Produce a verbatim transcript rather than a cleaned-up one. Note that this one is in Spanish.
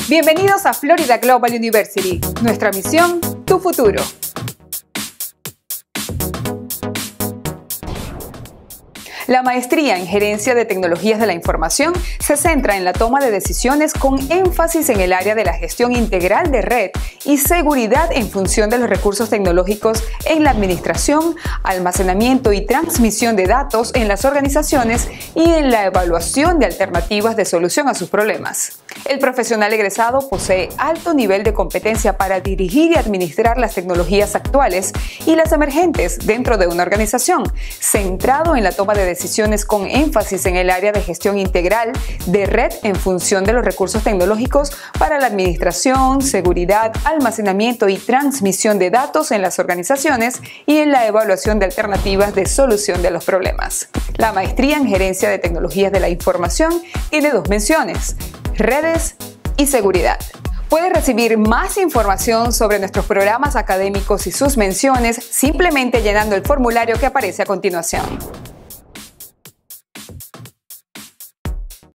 Bienvenidos a Florida Global University. Nuestra misión, tu futuro. La maestría en Gerencia de Tecnologías de la Información se centra en la toma de decisiones con énfasis en el área de la gestión integral de red y seguridad en función de los recursos tecnológicos en la administración, almacenamiento y transmisión de datos en las organizaciones y en la evaluación de alternativas de solución a sus problemas. El profesional egresado posee alto nivel de competencia para dirigir y administrar las tecnologías actuales y las emergentes dentro de una organización, centrado en la toma de decisiones decisiones con énfasis en el área de gestión integral de red en función de los recursos tecnológicos para la administración, seguridad, almacenamiento y transmisión de datos en las organizaciones y en la evaluación de alternativas de solución de los problemas. La maestría en Gerencia de Tecnologías de la Información tiene dos menciones: redes y seguridad. Puedes recibir más información sobre nuestros programas académicos y sus menciones simplemente llenando el formulario que aparece a continuación.